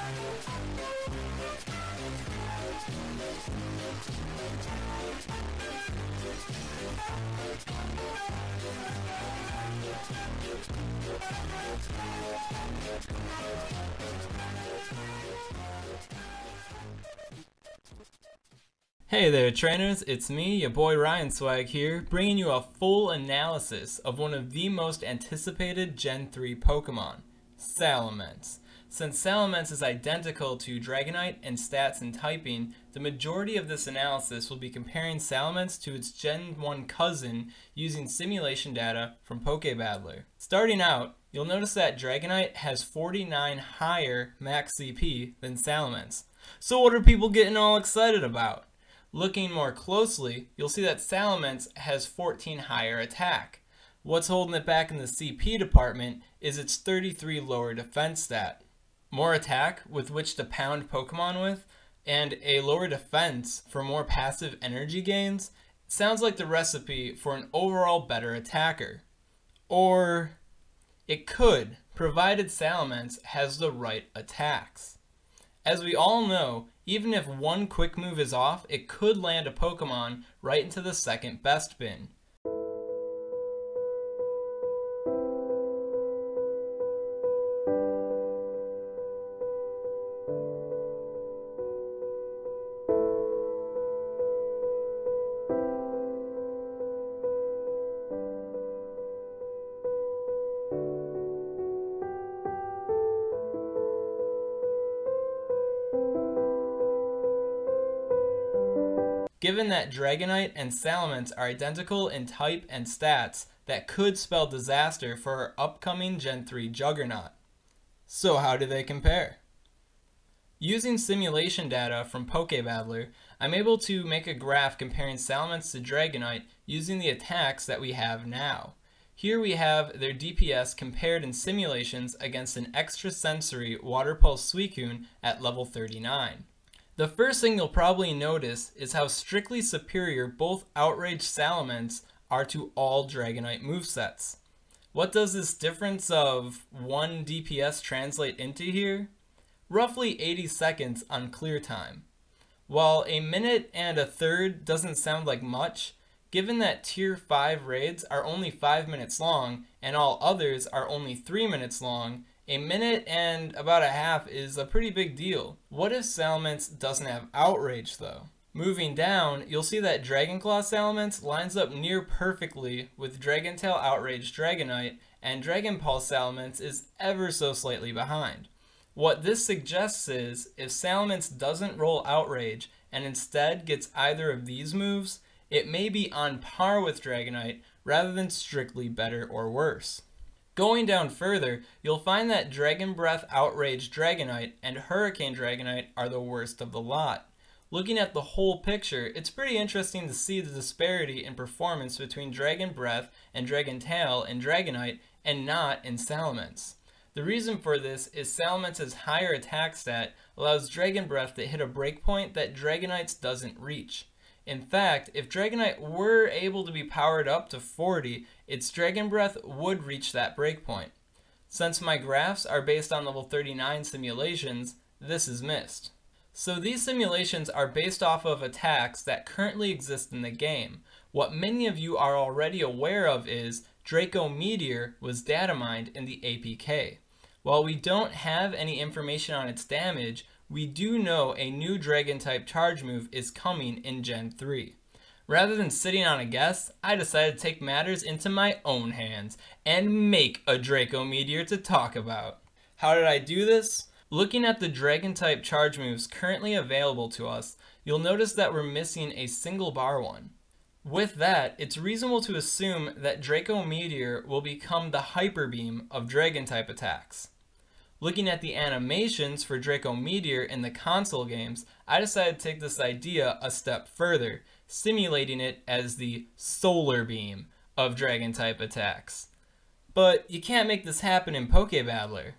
Hey there trainers, it's me, your boy Ryan Swag here, bringing you a full analysis of one of the most anticipated Gen 3 Pokemon, Salamence. Since Salamence is identical to Dragonite in stats and typing, the majority of this analysis will be comparing Salamence to its Gen 1 cousin using simulation data from Pokebattler. Starting out, you'll notice that Dragonite has 49 higher max CP than Salamence. So what are people getting all excited about? Looking more closely, you'll see that Salamence has 14 higher attack. What's holding it back in the CP department is its 33 lower defense stat. More attack with which to pound Pokemon with, and a lower defense for more passive energy gains, sounds like the recipe for an overall better attacker. Or it could, provided Salamence has the right attacks. As we all know, even if one quick move is off, it could land a Pokemon right into the second best bin. Given that Dragonite and Salamence are identical in type and stats, that could spell disaster for our upcoming Gen 3 Juggernaut. So how do they compare? Using simulation data from Pokebattler, I'm able to make a graph comparing Salamence to Dragonite using the attacks that we have now. Here we have their DPS compared in simulations against an extrasensory Water Pulse Suicune at level 39. The first thing you'll probably notice is how strictly superior both Outrage Salamence are to all Dragonite movesets. What does this difference of 1 DPS translate into here? Roughly 80 seconds on clear time. While a minute and a third doesn't sound like much, given that Tier 5 raids are only 5 minutes long and all others are only 3 minutes long, a minute and about a half is a pretty big deal. What if Salamence doesn't have Outrage though? Moving down, you'll see that Dragonclaw Salamence lines up near perfectly with Dragontail Outrage Dragonite, and Dragon Pulse Salamence is ever so slightly behind. What this suggests is, if Salamence doesn't roll Outrage and instead gets either of these moves, it may be on par with Dragonite rather than strictly better or worse. Going down further, you'll find that Dragon Breath Outrage Dragonite and Hurricane Dragonite are the worst of the lot. Looking at the whole picture, it's pretty interesting to see the disparity in performance between Dragon Breath and Dragon Tail in Dragonite and not in Salamence. The reason for this is Salamence's higher attack stat allows Dragon Breath to hit a breakpoint that Dragonite's doesn't reach. In fact, if Dragonite were able to be powered up to 40, its Dragon Breath would reach that breakpoint. Since my graphs are based on level 39 simulations, this is missed. So these simulations are based off of attacks that currently exist in the game. What many of you are already aware of is Draco Meteor was data mined in the APK. While we don't have any information on its damage, we do know a new Dragon-type charge move is coming in Gen 3. Rather than sitting on a guess, I decided to take matters into my own hands and make a Draco Meteor to talk about. How did I do this? Looking at the Dragon-type charge moves currently available to us, you'll notice that we're missing a single bar one. With that, it's reasonable to assume that Draco Meteor will become the Hyper Beam of Dragon-type attacks. Looking at the animations for Draco Meteor in the console games, I decided to take this idea a step further, simulating it as the Solar Beam of Dragon-type attacks. But you can't make this happen in Pokebattler.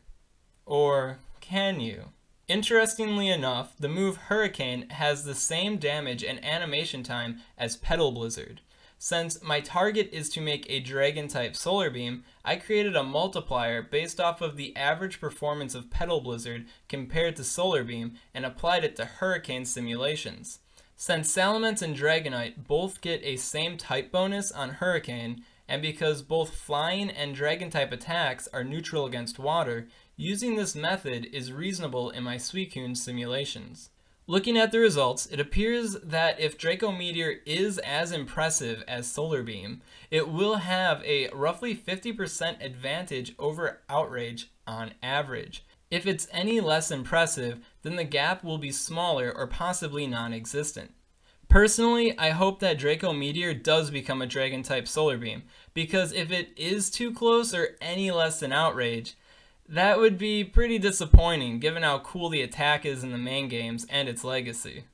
Or can you? Interestingly enough, the move Hurricane has the same damage and animation time as Petal Blizzard. Since my target is to make a Dragon-type Solar Beam, I created a multiplier based off of the average performance of Petal Blizzard compared to Solar Beam and applied it to Hurricane simulations. Since Salamence and Dragonite both get a same type bonus on Hurricane, and because both Flying and Dragon-type attacks are neutral against water, using this method is reasonable in my Suicune simulations. Looking at the results, it appears that if Draco Meteor is as impressive as Solar Beam, it will have a roughly 50% advantage over Outrage on average. If it's any less impressive, then the gap will be smaller or possibly non-existent. Personally, I hope that Draco Meteor does become a Dragon-type Solar Beam, because if it is too close or any less than Outrage, that would be pretty disappointing given how cool the attack is in the main games and its legacy.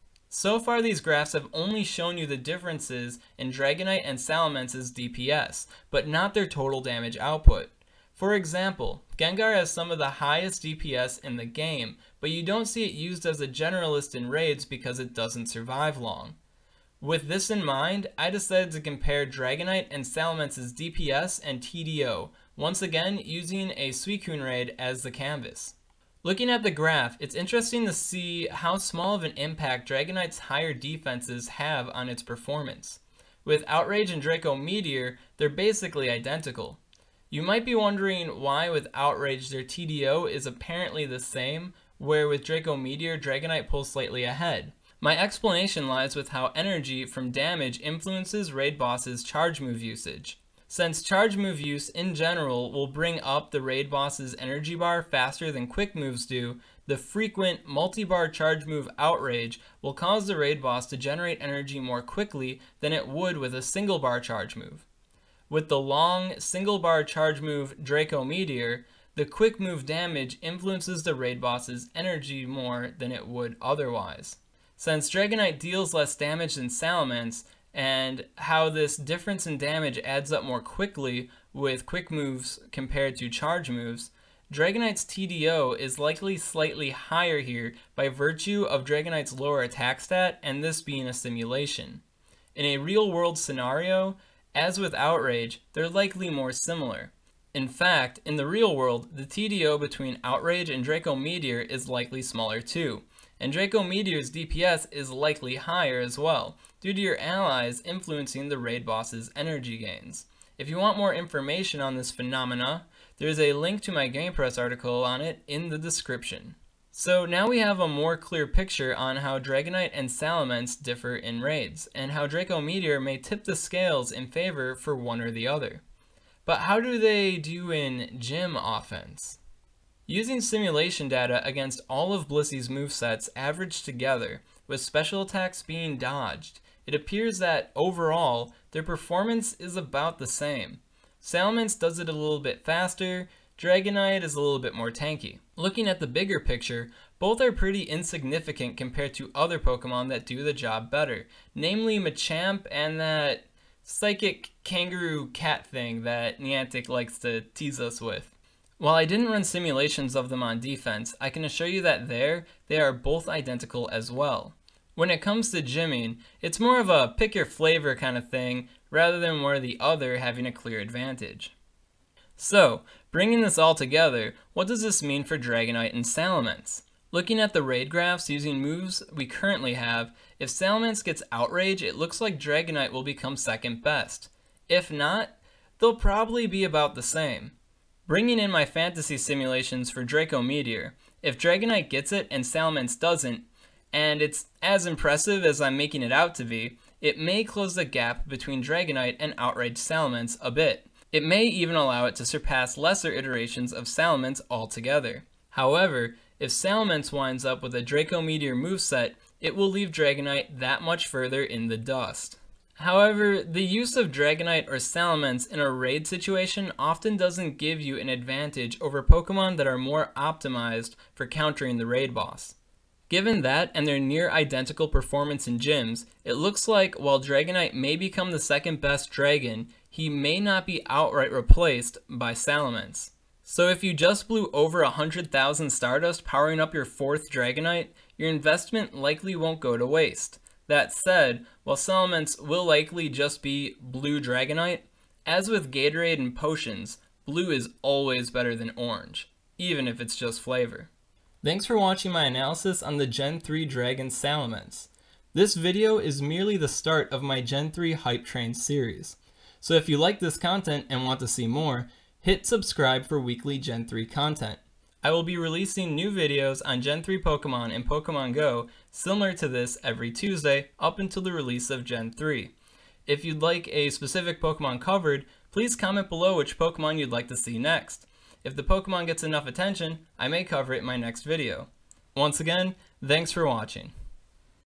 So far these graphs have only shown you the differences in Dragonite and Salamence's DPS, but not their total damage output. For example, Gengar has some of the highest DPS in the game, but you don't see it used as a generalist in raids because it doesn't survive long. With this in mind, I decided to compare Dragonite and Salamence's DPS and TDO, once again using a Suicune raid as the canvas. Looking at the graph, it's interesting to see how small of an impact Dragonite's higher defenses have on its performance. With Outrage and Draco Meteor, they're basically identical. You might be wondering why with Outrage their TDO is apparently the same, where with Draco Meteor, Dragonite pulls slightly ahead. My explanation lies with how energy from damage influences raid bosses' charge move usage. Since charge move use in general will bring up the raid boss's energy bar faster than quick moves do, the frequent multi-bar charge move Outrage will cause the raid boss to generate energy more quickly than it would with a single bar charge move. With the long single bar charge move Draco Meteor, the quick move damage influences the raid boss's energy more than it would otherwise. Since Dragonite deals less damage than Salamence, and how this difference in damage adds up more quickly with quick moves compared to charge moves, Dragonite's TDO is likely slightly higher here by virtue of Dragonite's lower attack stat and this being a simulation. In a real-world scenario, as with Outrage, they're likely more similar. In fact, in the real world, the TDO between Outrage and Draco Meteor is likely smaller too, and Draco Meteor's DPS is likely higher as well, due to your allies influencing the raid boss's energy gains. If you want more information on this phenomena, there's a link to my GamePress article on it in the description. So now we have a more clear picture on how Dragonite and Salamence differ in raids, and how Draco Meteor may tip the scales in favor for one or the other. But how do they do in gym offense? Using simulation data against all of Blissey's movesets averaged together, with special attacks being dodged, it appears that overall, their performance is about the same. Salamence does it a little bit faster, Dragonite is a little bit more tanky. Looking at the bigger picture, both are pretty insignificant compared to other Pokemon that do the job better, namely Machamp and that psychic kangaroo cat thing that Niantic likes to tease us with. While I didn't run simulations of them on defense, I can assure you that they are both identical as well. When it comes to gymming, it's more of a pick your flavor kind of thing rather than one or the other having a clear advantage. So, bringing this all together, what does this mean for Dragonite and Salamence? Looking at the raid graphs using moves we currently have, if Salamence gets Outrage, it looks like Dragonite will become second best. If not, they'll probably be about the same. Bringing in my fantasy simulations for Draco Meteor, if Dragonite gets it and Salamence doesn't, and it's as impressive as I'm making it out to be, it may close the gap between Dragonite and Outrage Salamence a bit. It may even allow it to surpass lesser iterations of Salamence altogether. However, if Salamence winds up with a Draco Meteor moveset, it will leave Dragonite that much further in the dust. However, the use of Dragonite or Salamence in a raid situation often doesn't give you an advantage over Pokemon that are more optimized for countering the raid boss. Given that and their near identical performance in gyms, it looks like while Dragonite may become the second best dragon, he may not be outright replaced by Salamence. So if you just blew over 100,000 Stardust powering up your 4th Dragonite, your investment likely won't go to waste. That said, while Salamence will likely just be blue Dragonite, as with Gatorade and potions, blue is always better than orange, even if it's just flavor. Thanks for watching my analysis on the Gen 3 Dragon Salamence. This video is merely the start of my Gen 3 Hype Train series. So if you like this content and want to see more, hit subscribe for weekly Gen 3 content. I will be releasing new videos on Gen 3 Pokemon and Pokemon Go similar to this every Tuesday up until the release of Gen 3. If you'd like a specific Pokemon covered, please comment below which Pokemon you'd like to see next. If the Pokemon gets enough attention, I may cover it in my next video. Once again, thanks for watching.